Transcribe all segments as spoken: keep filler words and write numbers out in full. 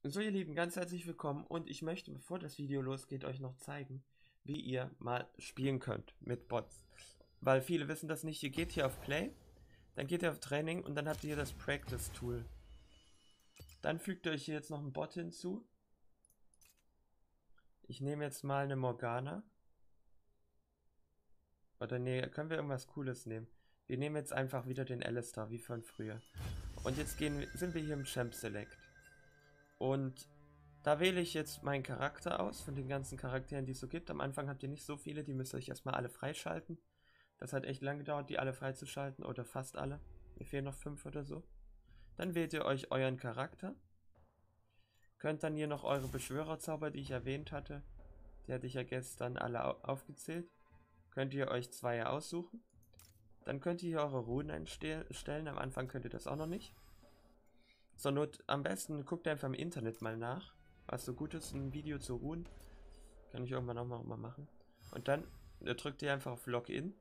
So ihr Lieben, ganz herzlich willkommen und ich möchte, bevor das Video losgeht, euch noch zeigen, wie ihr mal spielen könnt mit Bots. Weil viele wissen das nicht, ihr geht hier auf Play, dann geht ihr auf Training und dann habt ihr hier das Practice Tool. Dann fügt ihr euch hier jetzt noch einen Bot hinzu. Ich nehme jetzt mal eine Morgana. Oder nee, können wir irgendwas Cooles nehmen. Wir nehmen jetzt einfach wieder den Alistar, wie von früher. Und jetzt gehen, sind wir hier im Champ Select. Und da wähle ich jetzt meinen Charakter aus, von den ganzen Charakteren, die es so gibt. Am Anfang habt ihr nicht so viele, die müsst ihr euch erstmal alle freischalten. Das hat echt lange gedauert, die alle freizuschalten, oder fast alle. Mir fehlen noch fünf oder so. Dann wählt ihr euch euren Charakter. Könnt dann hier noch eure Beschwörerzauber, die ich erwähnt hatte, die hatte ich ja gestern alle aufgezählt. Könnt ihr euch zwei aussuchen. Dann könnt ihr hier eure Runen einstellen. Am Anfang könnt ihr das auch noch nicht. Zur Not, am besten guckt einfach im Internet mal nach, was so gut ist, ein Video zu Runen. Kann ich irgendwann auch mal machen. Und dann drückt ihr einfach auf Login.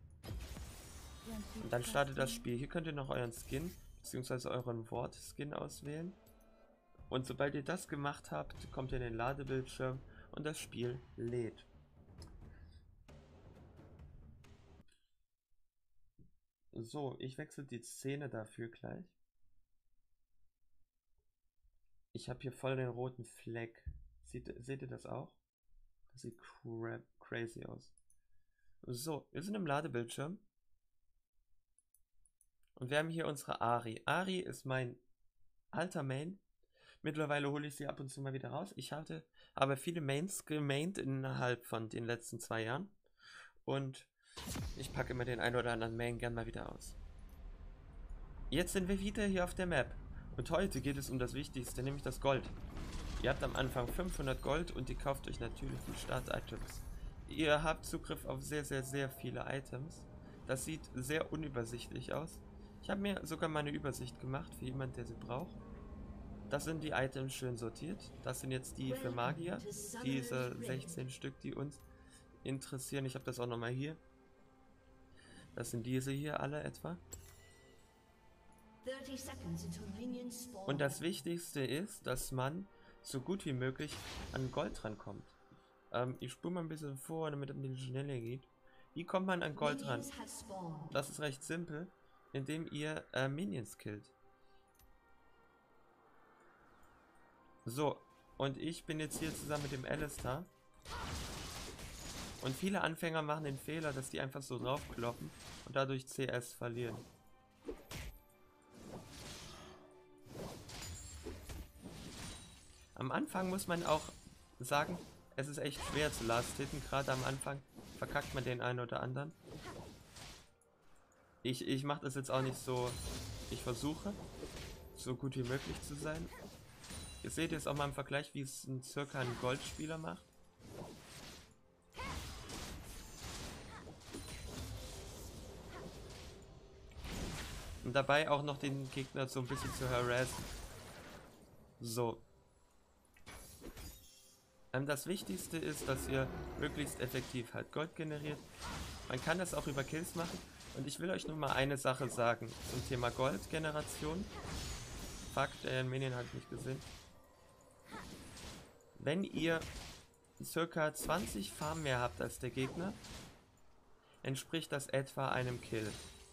Und dann startet das Spiel. Hier könnt ihr noch euren Skin, beziehungsweise euren Wort-Skin auswählen. Und sobald ihr das gemacht habt, kommt ihr in den Ladebildschirm und das Spiel lädt. So, ich wechsle die Szene dafür gleich. Ich habe hier voll den roten Fleck. Seht, seht ihr das auch? Das sieht crap, crazy aus. So, wir sind im Ladebildschirm. Und wir haben hier unsere Ahri. Ahri ist mein alter Main. Mittlerweile hole ich sie ab und zu mal wieder raus. Ich hatte aber viele Mains gemaint innerhalb von den letzten zwei Jahren. Und ich packe immer den einen oder anderen Main gern mal wieder aus. Jetzt sind wir wieder hier auf der Map. Und heute geht es um das Wichtigste, nämlich das Gold. Ihr habt am Anfang fünfhundert Gold und ihr kauft euch natürlich die Start-Items. Ihr habt Zugriff auf sehr, sehr, sehr viele Items. Das sieht sehr unübersichtlich aus. Ich habe mir sogar mal eine Übersicht gemacht für jemand, der sie braucht. Das sind die Items schön sortiert. Das sind jetzt die für Magier. Diese sechzehn Stück, die uns interessieren. Ich habe das auch nochmal hier. Das sind diese hier alle etwa. Und das Wichtigste ist, dass man so gut wie möglich an Gold rankommt. Ähm, ich spule mal ein bisschen vor, damit es ein bisschen schneller geht. Wie kommt man an Gold ran? Das ist recht simpel, indem ihr äh, Minions killt. So, und ich bin jetzt hier zusammen mit dem Alistar. Und viele Anfänger machen den Fehler, dass die einfach so draufkloppen und dadurch C S verlieren. Am Anfang muss man auch sagen, es ist echt schwer zu last-hitten. Gerade am Anfang verkackt man den einen oder anderen. Ich, ich mache das jetzt auch nicht so. Ich versuche, so gut wie möglich zu sein. Ihr seht jetzt auch mal im Vergleich, wie es ein circa ein Goldspieler macht. Und dabei auch noch den Gegner so ein bisschen zu harassen. So. Das Wichtigste ist, dass ihr möglichst effektiv halt Gold generiert. Man kann das auch über Kills machen. Und ich will euch nur mal eine Sache sagen zum Thema Goldgeneration. Fakt, der Minion hat nicht gesehen. Wenn ihr circa zwanzig Farm mehr habt als der Gegner, entspricht das etwa einem Kill.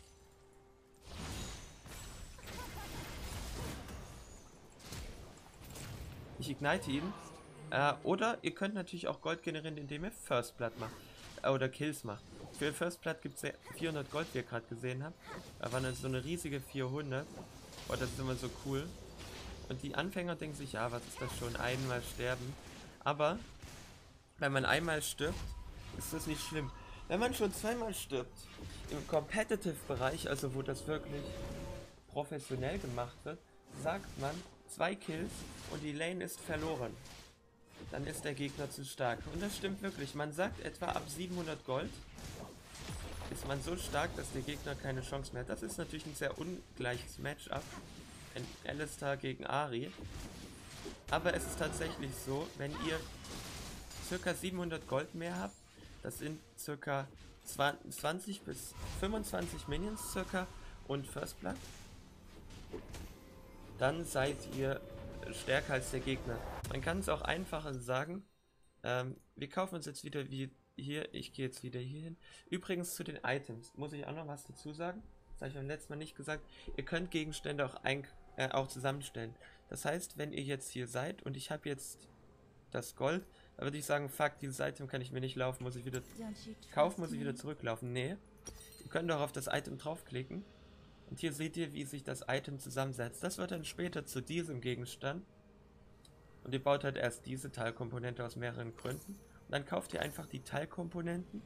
Ich ignite ihn. Äh, oder ihr könnt natürlich auch Gold generieren, indem ihr First Blood macht. Äh, oder Kills macht. Für First Blood gibt es vierhundert Gold, wie ihr gerade gesehen habt. Da war so eine riesige vierhundert. Oh, das ist immer so cool. Und die Anfänger denken sich, ja, was ist das schon? Einmal sterben. Aber, wenn man einmal stirbt, ist das nicht schlimm. Wenn man schon zweimal stirbt, im Competitive-Bereich, also wo das wirklich professionell gemacht wird, sagt man, zwei Kills und die Lane ist verloren. Dann ist der Gegner zu stark. Und das stimmt wirklich. Man sagt etwa ab siebenhundert Gold ist man so stark, dass der Gegner keine Chance mehr hat. Das ist natürlich ein sehr ungleiches Matchup. Ein Alistar gegen Ahri. Aber es ist tatsächlich so, wenn ihr circa siebenhundert Gold mehr habt, das sind circa zwanzig bis fünfundzwanzig Minions circa und First Blood, dann seid ihr stärker als der Gegner. Man kann es auch einfacher sagen. Ähm, wir kaufen uns jetzt wieder wie hier. Ich gehe jetzt wieder hier hin. Übrigens zu den Items muss ich auch noch was dazu sagen. Das habe ich beim letzten Mal nicht gesagt. Ihr könnt Gegenstände auch, ein, äh, auch zusammenstellen. Das heißt, wenn ihr jetzt hier seid und ich habe jetzt das Gold, da würde ich sagen, fuck, dieses Item kann ich mir nicht laufen, muss ich wieder kaufen, muss ich wieder zurücklaufen. Nee, ihr könnt auch auf das Item draufklicken und hier seht ihr, wie sich das Item zusammensetzt. Das wird dann später zu diesem Gegenstand und ihr baut halt erst diese Teilkomponente aus mehreren Gründen und dann kauft ihr einfach die Teilkomponenten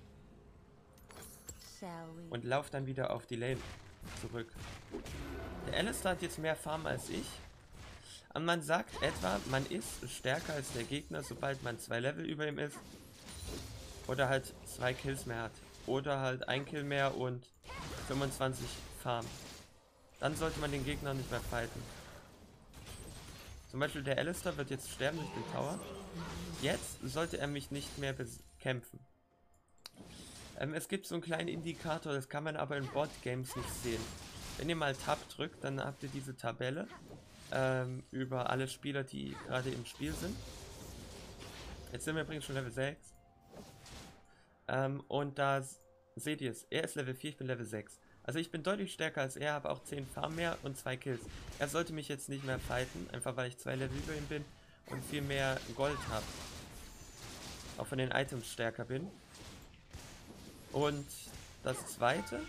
und lauft dann wieder auf die Lane zurück. Der Alistar hat jetzt mehr Farm als ich. Und man sagt etwa, man ist stärker als der Gegner, sobald man zwei Level über ihm ist. Oder halt zwei Kills mehr hat. Oder halt ein Kill mehr und fünfundzwanzig Farm. Dann sollte man den Gegner nicht mehr fighten. Zum Beispiel der Alistar wird jetzt sterben durch den Tower. Jetzt sollte er mich nicht mehr bekämpfen. Ähm, es gibt so einen kleinen Indikator, das kann man aber in Bot-Games nicht sehen. Wenn ihr mal Tab drückt, dann habt ihr diese Tabelle. Ähm, über alle Spieler, die gerade im Spiel sind. Jetzt sind wir übrigens schon Level sechs. Ähm, und da seht ihr es. Er ist Level vier, ich bin Level sechs. Also ich bin deutlich stärker als er, habe auch zehn Farm mehr und zwei Kills. Er sollte mich jetzt nicht mehr fighten, einfach weil ich zwei Level über ihm bin und viel mehr Gold habe. Auch von den Items stärker bin. Und das zweite...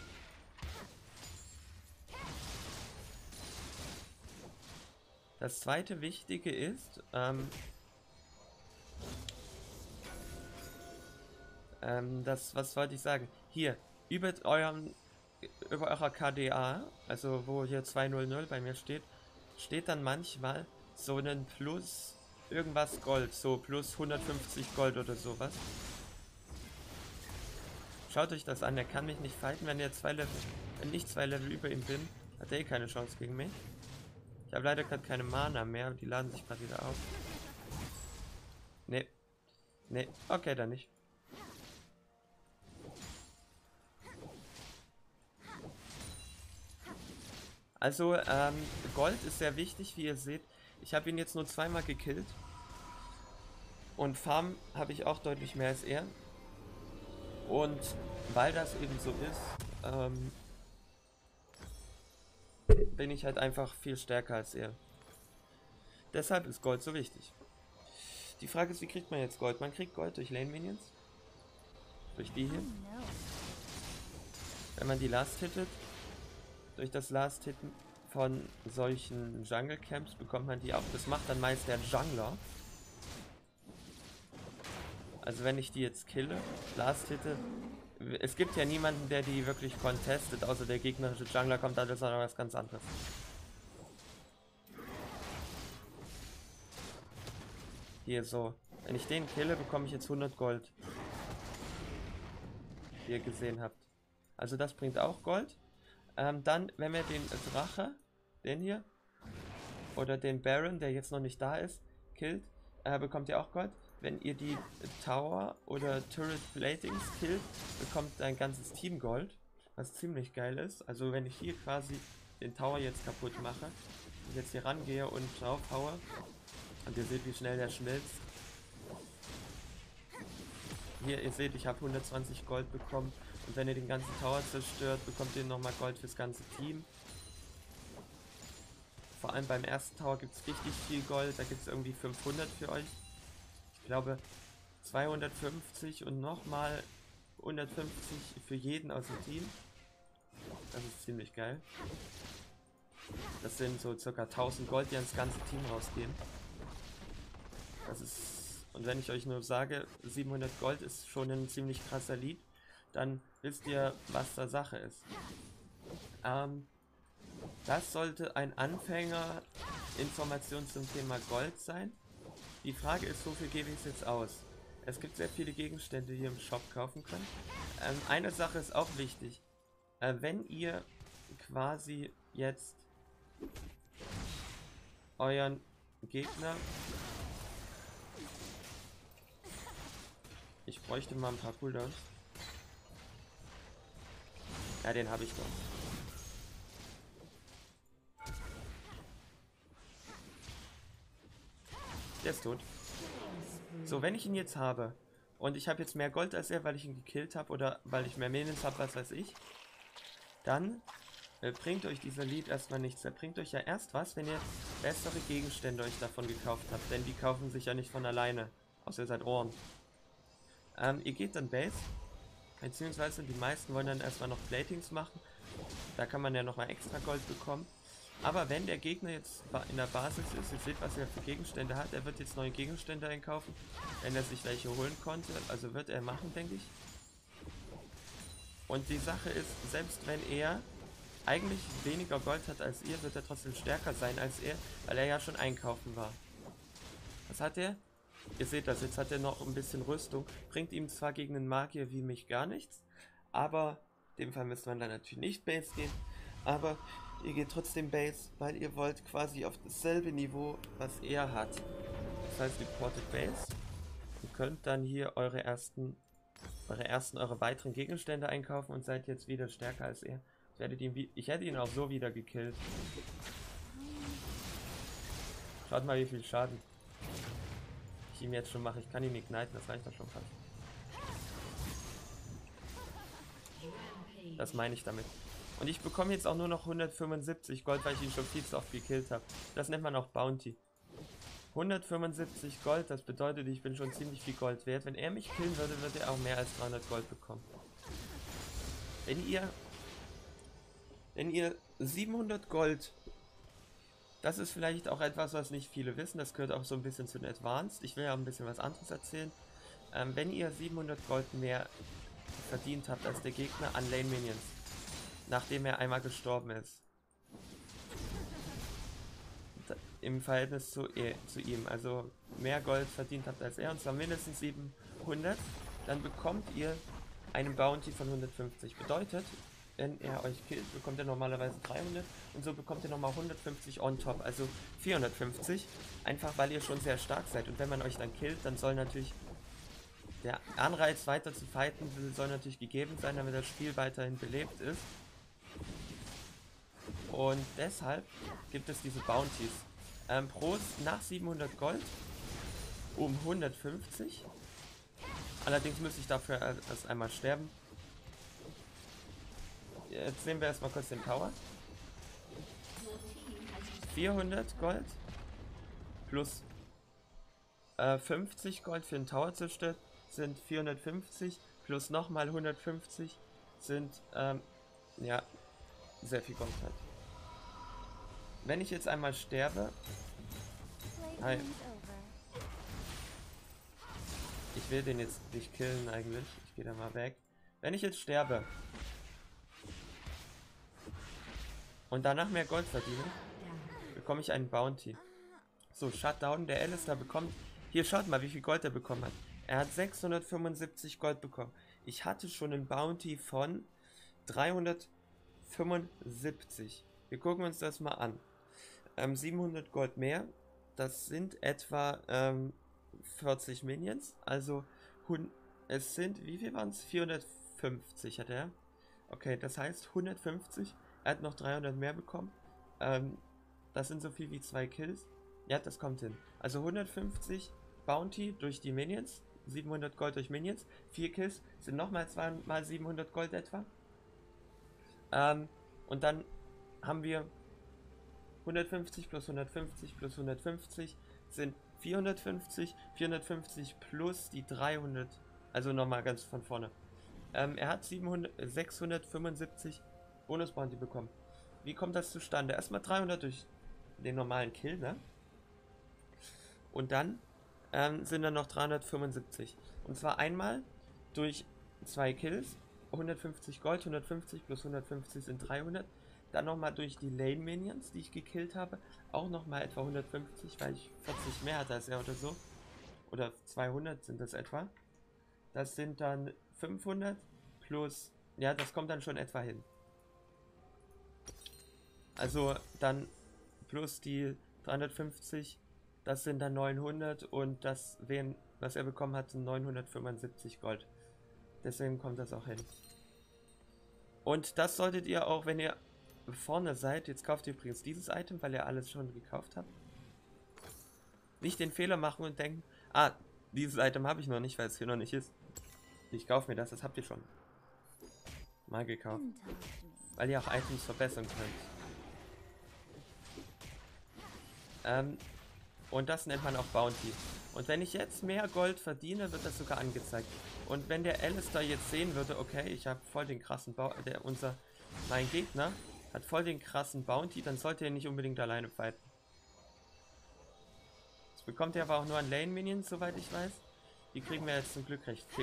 Das zweite Wichtige ist, ähm, ähm, das, was wollte ich sagen? Hier, über eurem, über eurer K D A, also wo hier zweihundert bei mir steht, steht dann manchmal so ein Plus irgendwas Gold, so plus hundertfünfzig Gold oder sowas. Schaut euch das an, er kann mich nicht fighten, wenn er zwei Level, wenn ich zwei Level über ihm bin, hat er eh keine Chance gegen mich. Ich habe leider gerade keine Mana mehr, die laden sich gerade wieder auf. Nee. Nee, okay, dann nicht. Also, ähm, Gold ist sehr wichtig, wie ihr seht. Ich habe ihn jetzt nur zweimal gekillt. Und Farm habe ich auch deutlich mehr als er. Und weil das eben so ist, ähm, bin ich halt einfach viel stärker als er. Deshalb ist Gold so wichtig. Die Frage ist, wie kriegt man jetzt Gold? Man kriegt Gold durch Lane Minions. Durch die hier. Wenn man die Last hittet. Durch das Last Hitten von solchen Jungle Camps bekommt man die auch. Das macht dann meist der Jungler. Also wenn ich die jetzt kille, Last hitte. Es gibt ja niemanden, der die wirklich contestet, außer der gegnerische Jungler kommt, da ist noch was ganz anderes. Hier so. Wenn ich den kille, bekomme ich jetzt hundert Gold. Wie ihr gesehen habt. Also das bringt auch Gold. Ähm, dann, wenn wir den Drache, den hier, oder den Baron, der jetzt noch nicht da ist, killt, äh, bekommt ihr auch Gold. Wenn ihr die Tower oder Turret Platings killt, bekommt ein ganzes Team Gold, was ziemlich geil ist. Also wenn ich hier quasi den Tower jetzt kaputt mache, und jetzt hier rangehe und drauf haue, und ihr seht, wie schnell der schmilzt. Hier, ihr seht, ich habe hundertzwanzig Gold bekommen. Und wenn ihr den ganzen Tower zerstört, bekommt ihr nochmal Gold fürs ganze Team. Vor allem beim ersten Tower gibt es richtig viel Gold. Da gibt es irgendwie fünfhundert für euch. Ich glaube zweihundertfünfzig und nochmal hundertfünfzig für jeden aus dem Team. Das ist ziemlich geil. Das sind so circa tausend Gold, die ans ganze Team rausgehen. Das ist... Und wenn ich euch nur sage, siebenhundert Gold ist schon ein ziemlich krasser Lied, dann wisst ihr, was da Sache ist. Ähm, das sollte ein Anfänger-Information zum Thema Gold sein. Die Frage ist, wofür gebe ich es jetzt aus? Es gibt sehr viele Gegenstände, die ihr im Shop kaufen könnt. Ähm, eine Sache ist auch wichtig. Äh, wenn ihr quasi jetzt euren Gegner... Ich bräuchte mal ein paar Cooldowns. Ja, den habe ich doch. Der ist tot. So, wenn ich ihn jetzt habe und ich habe jetzt mehr Gold als er, weil ich ihn gekillt habe oder weil ich mehr Minions habe, was weiß ich, dann äh, bringt euch dieser Lied erstmal nichts. Er bringt euch ja erst was, wenn ihr bessere Gegenstände euch davon gekauft habt, denn die kaufen sich ja nicht von alleine, außer ihr seid Ohren. Ähm, ihr geht dann Base, beziehungsweise die meisten wollen dann erstmal noch Platings machen, da kann man ja nochmal extra Gold bekommen. Aber wenn der Gegner jetzt in der Basis ist, ihr seht, was er für Gegenstände hat, er wird jetzt neue Gegenstände einkaufen, wenn er sich welche holen konnte, also wird er machen, denke ich. Und die Sache ist, selbst wenn er eigentlich weniger Gold hat als ihr, wird er trotzdem stärker sein als er, weil er ja schon einkaufen war. Was hat er? Ihr seht das, jetzt hat er noch ein bisschen Rüstung, bringt ihm zwar gegen einen Magier wie mich gar nichts, aber in dem Fall müsste man dann natürlich nicht Base gehen, aber ihr geht trotzdem Base, weil ihr wollt quasi auf dasselbe Niveau, was er hat. Das heißt, ihr portet Base und könnt dann hier eure ersten, eure ersten, eure weiteren Gegenstände einkaufen und seid jetzt wieder stärker als er. Ich, werdet ihn wie, ich hätte ihn auch so wieder gekillt. Schaut mal, wie viel Schaden ich ihm jetzt schon mache. Ich kann ihn igniten, das reicht doch schon fast. Das meine ich damit. Und ich bekomme jetzt auch nur noch hundertfünfundsiebzig Gold, weil ich ihn schon viel zu oft gekillt habe. Das nennt man auch Bounty. hundertfünfundsiebzig Gold, das bedeutet, ich bin schon ziemlich viel Gold wert. Wenn er mich killen würde, würde er auch mehr als dreihundert Gold bekommen. Wenn ihr... Wenn ihr siebenhundert Gold... Das ist vielleicht auch etwas, was nicht viele wissen. Das gehört auch so ein bisschen zu den Advanced. Ich will ja ein bisschen was anderes erzählen. Ähm, wenn ihr siebenhundert Gold mehr verdient habt als der Gegner an Lane Minions, nachdem er einmal gestorben ist. Im Verhältnis zu, eh, zu ihm. Also mehr Gold verdient habt als er, und zwar mindestens siebenhundert. Dann bekommt ihr einen Bounty von hundertfünfzig. Bedeutet, wenn er euch killt, bekommt er normalerweise dreihundert. Und so bekommt ihr nochmal hundertfünfzig on top. Also vierhundertfünfzig. Einfach weil ihr schon sehr stark seid. Und wenn man euch dann killt, dann soll natürlich der Anreiz weiter zu fighten, soll natürlich gegeben sein, damit das Spiel weiterhin belebt ist. Und deshalb gibt es diese Bounties. Ähm, pro nach siebenhundert Gold um hundertfünfzig. Allerdings müsste ich dafür erst einmal sterben. Jetzt sehen wir erstmal kurz den Tower. vierhundert Gold plus äh, fünfzig Gold für den Tower zerstört sind vierhundertfünfzig, plus nochmal hundertfünfzig sind ähm, ja sehr viel Gold halt. Wenn ich jetzt einmal sterbe, hi. Ich will den jetzt nicht killen eigentlich, ich gehe da mal weg. Wenn ich jetzt sterbe und danach mehr Gold verdiene, bekomme ich einen Bounty. So, Shutdown, der Alistair bekommt, hier schaut mal, wie viel Gold er bekommen hat. Er hat sechshundertfünfundsiebzig Gold bekommen. Ich hatte schon einen Bounty von dreihundertfünfundsiebzig. Wir gucken uns das mal an. Ähm, siebenhundert Gold mehr, das sind etwa ähm, vierzig Minions. Also es sind, wie viel waren es? vierhundertfünfzig hat er. Okay, das heißt hundertfünfzig. Er hat noch dreihundert mehr bekommen. Ähm, das sind so viel wie zwei Kills. Ja, das kommt hin. Also hundertfünfzig Bounty durch die Minions. siebenhundert Gold durch Minions. vier Kills sind nochmal zwei mal siebenhundert Gold etwa. Ähm, und dann haben wir hundertfünfzig plus hundertfünfzig plus hundertfünfzig sind vierhundertfünfzig. vierhundertfünfzig plus die dreihundert. Also nochmal ganz von vorne. Ähm, er hat siebenhundert, sechshundertfünfundsiebzig Bonus Bounty bekommen. Wie kommt das zustande? Erstmal dreihundert durch den normalen Kill, ne? Und dann ähm, sind dann noch dreihundertfünfundsiebzig. Und zwar einmal durch zwei Kills, hundertfünfzig Gold, hundertfünfzig plus hundertfünfzig sind dreihundert. Dann nochmal durch die Lane Minions, die ich gekillt habe, auch nochmal etwa hundertfünfzig, weil ich vierzig mehr hatte als er oder so. Oder zweihundert sind das etwa. Das sind dann fünfhundert plus, ja, das kommt dann schon etwa hin. Also dann plus die dreihundertfünfzig, das sind dann neunhundert, und das, wen, was er bekommen hat, sind neunhundertfünfundsiebzig Gold. Deswegen kommt das auch hin. Und das solltet ihr auch, wenn ihr vorne seid, jetzt kauft ihr übrigens dieses Item, weil ihr alles schon gekauft habt. nicht den Fehler machen und denken, ah, dieses Item habe ich noch nicht, weil es hier noch nicht ist. Ich kaufe mir das, das habt ihr schon mal gekauft. Weil ihr auch Items verbessern könnt. Ähm, und das nennt man auch Bounty. Und wenn ich jetzt mehr Gold verdiene, wird das sogar angezeigt. Und wenn der Alistair jetzt sehen würde, okay, ich habe voll den krassen Bounty, der unser, mein Gegner hat voll den krassen Bounty, dann sollte er nicht unbedingt alleine fighten. Das bekommt er aber auch nur an Lane Minions, soweit ich weiß. Die kriegen wir jetzt zum Glück recht fix.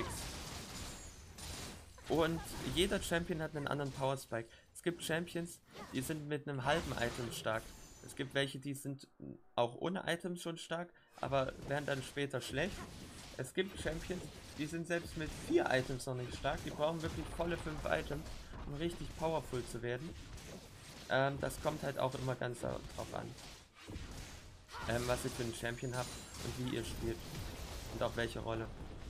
Und jeder Champion hat einen anderen Power Spike. Es gibt Champions, die sind mit einem halben Item stark. Es gibt welche, die sind auch ohne Items schon stark, aber werden dann später schlecht. Es gibt Champions, die sind selbst mit vier Items noch nicht stark. Die brauchen wirklich volle fünf Items, um richtig powerful zu werden. Ähm, das kommt halt auch immer ganz darauf an, ähm, was ihr für einen Champion habt und wie ihr spielt. Und auch welche Rolle.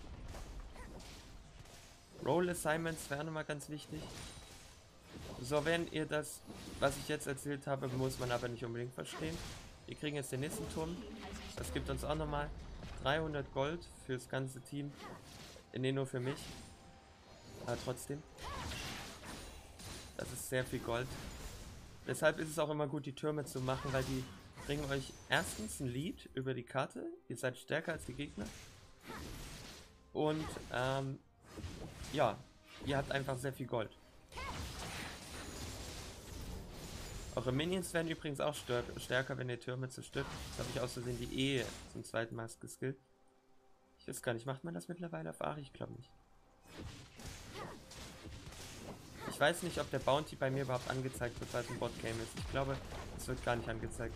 Role Assignments wären immer ganz wichtig. So, wenn ihr das, was ich jetzt erzählt habe, muss man aber nicht unbedingt verstehen. Wir kriegen jetzt den nächsten Turm. Das gibt uns auch nochmal dreihundert Gold fürs ganze Team. Nee, nur für mich. Aber trotzdem. Das ist sehr viel Gold. Deshalb ist es auch immer gut, die Türme zu machen, weil die bringen euch erstens ein Lead über die Karte. Ihr seid stärker als die Gegner. Und, ähm, ja, ihr habt einfach sehr viel Gold. Eure Minions werden übrigens auch stärker, wenn ihr Türme zerstört. Das habe ich aus Versehen die E zum zweiten Mal geskillt. Ich weiß gar nicht, macht man das mittlerweile auf Ari? Ich glaube nicht. Ich weiß nicht, ob der Bounty bei mir überhaupt angezeigt wird, weil es ein Bot-Game ist. Ich glaube, es wird gar nicht angezeigt.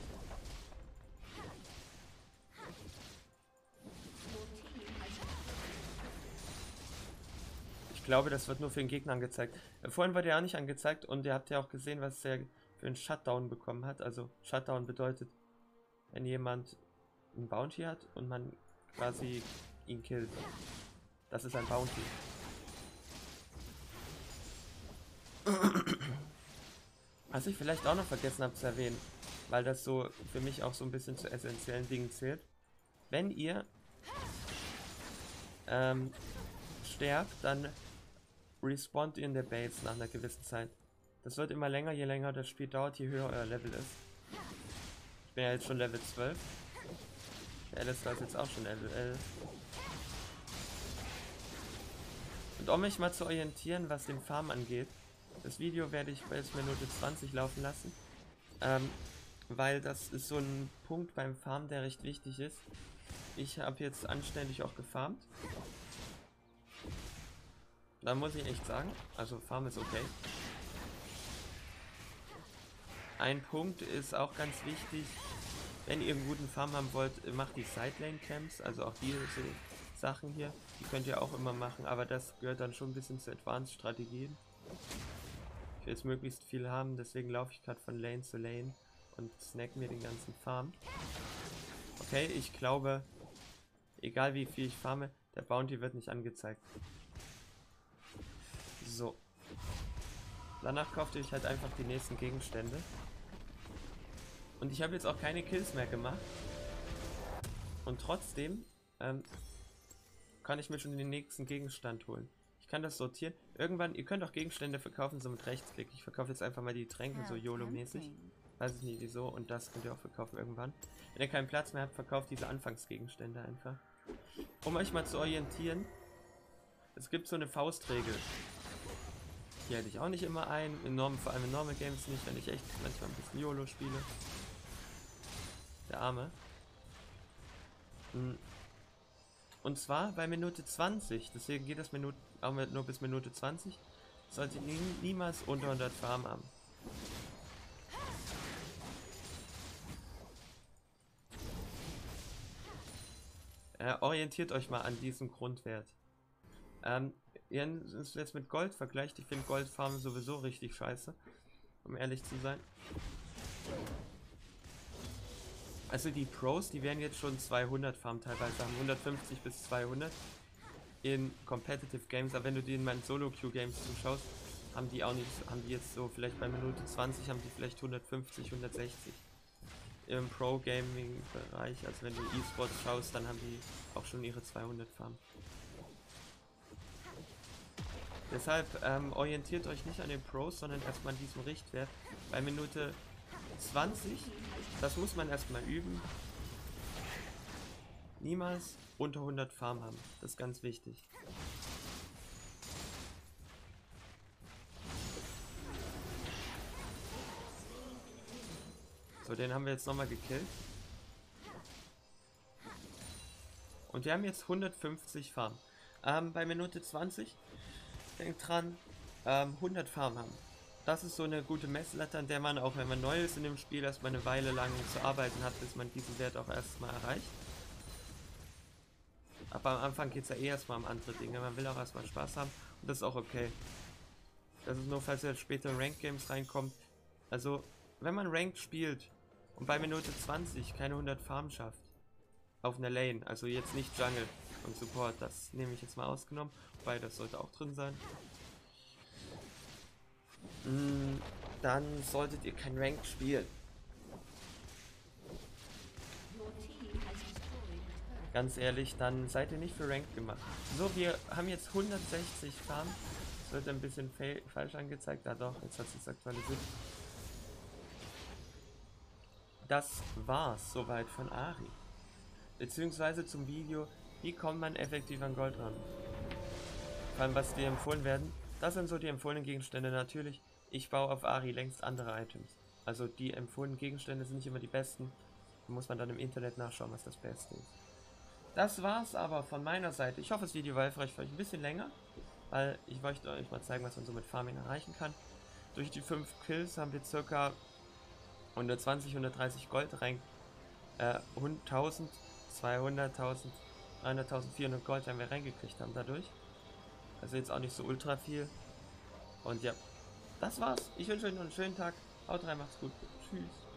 Ich glaube, das wird nur für den Gegner angezeigt. Vorhin wurde er auch nicht angezeigt und ihr habt ja auch gesehen, was er für einen Shutdown bekommen hat. Also Shutdown bedeutet, wenn jemand einen Bounty hat und man quasi ihn killt. Das ist ein Bounty. Was ich vielleicht auch noch vergessen habe zu erwähnen, weil das so für mich auch so ein bisschen zu essentiellen Dingen zählt. Wenn ihr ähm, sterbt, dann respawnt ihr in der Base nach einer gewissen Zeit. Das wird immer länger, je länger das Spiel dauert, je höher euer Level ist. Ich bin ja jetzt schon Level zwölf. Der Alistair ist jetzt auch schon Level elf. Und um mich mal zu orientieren, was den Farm angeht, das Video werde ich bis Minute zwanzig laufen lassen. Ähm, weil das ist so ein Punkt beim Farm, der recht wichtig ist. Ich habe jetzt anständig auch gefarmt. Da muss ich echt sagen, also Farm ist okay. Ein Punkt ist auch ganz wichtig, wenn ihr einen guten Farm haben wollt, macht die Sidelane Camps, also auch diese Sachen hier, die könnt ihr auch immer machen, aber das gehört dann schon ein bisschen zu Advanced Strategien. Ich will jetzt möglichst viel haben, deswegen laufe ich gerade von Lane zu Lane und snack mir den ganzen Farm. Okay, ich glaube, egal wie viel ich farme, der Bounty wird nicht angezeigt. So. Danach kaufte ich halt einfach die nächsten Gegenstände. Und ich habe jetzt auch keine Kills mehr gemacht. Und trotzdem ähm, kann ich mir schon den nächsten Gegenstand holen. Ich kann das sortieren. Irgendwann, ihr könnt auch Gegenstände verkaufen, so mit Rechtsklick. Ich verkaufe jetzt einfach mal die Tränke, so YOLO-mäßig. Weiß ich nicht wieso. Und das könnt ihr auch verkaufen irgendwann. Wenn ihr keinen Platz mehr habt, verkauft diese Anfangsgegenstände einfach. Um euch mal zu orientieren. Es gibt so eine Faustregel. Die hätte ich auch nicht immer ein. In Norm, vor allem in Normal Games nicht, wenn ich echt manchmal ein bisschen YOLO spiele. Der Arme. Und zwar bei Minute zwanzig. Deswegen geht das Minute, auch nur bis Minute zwanzig. Sollte nie, niemals unter hundert Farm haben. Äh, orientiert euch mal an diesem Grundwert. Ähm, wenn es jetzt mit Gold vergleicht, ich finde Goldfarmen sowieso richtig scheiße, um ehrlich zu sein. Also die Pros, die werden jetzt schon zweihundert Farmen teilweise haben, hundertfünfzig bis zweihundert in Competitive Games, aber wenn du die in meinen Solo-Queue-Games zuschaust, haben die auch nicht, haben die jetzt so, vielleicht bei Minute zwanzig haben die vielleicht hundertfünfzig, hundertsechzig. im Pro-Gaming-Bereich, also wenn du E-Sports schaust, dann haben die auch schon ihre zweihundert Farm. Deshalb ähm, orientiert euch nicht an den Pros, sondern erstmal an diesem Richtwert. Bei Minute zwanzig, das muss man erstmal üben. Niemals unter hundert Farm haben, das ist ganz wichtig. So, den haben wir jetzt nochmal gekillt. Und wir haben jetzt hundertfünfzig Farm. Ähm, bei Minute zwanzig, denkt dran, ähm, hundert Farm haben. Das ist so eine gute Messlatte, an der man, auch wenn man neu ist in dem Spiel, erstmal eine Weile lang zu arbeiten hat, bis man diesen Wert auch erstmal erreicht. Aber am Anfang geht es ja eh erstmal um andere Dinge. Man will auch erstmal Spaß haben und das ist auch okay. Das ist nur, falls ihr jetzt später in Ranked Games reinkommt. Also, wenn man Ranked spielt und bei Minute zwanzig keine hundert Farm schafft, auf einer Lane, also jetzt nicht Jungle und Support, das nehme ich jetzt mal ausgenommen, wobei das sollte auch drin sein. Dann solltet ihr kein Ranked spielen. Ganz ehrlich, dann seid ihr nicht für Ranked gemacht. So, wir haben jetzt hundertsechzig Farm. Das wird ein bisschen falsch angezeigt. Ah doch, jetzt hat es aktualisiert. Das war's soweit von Ahri. Beziehungsweise zum Video, wie kommt man effektiv an Gold ran. Vor allem, was dir empfohlen werden. Das sind so die empfohlenen Gegenstände. Natürlich, ich baue auf Ahri längst andere Items. Also die empfohlenen Gegenstände sind nicht immer die besten. Da muss man dann im Internet nachschauen, was das Beste ist. Das war's aber von meiner Seite. Ich hoffe, das Video war hilfreich für euch, ein bisschen länger, weil ich möchte euch mal zeigen, was man so mit Farming erreichen kann. Durch die fünf Kills haben wir ca. hundertzwanzig, hundertdreißig Gold rein, äh, tausend, zweihundert, tausend, dreihunderttausend, vierhundert Gold, wenn wir reingekriegt haben dadurch. Also jetzt auch nicht so ultra viel. Und ja, das war's. Ich wünsche euch noch einen schönen Tag. Haut rein, macht's gut. Tschüss.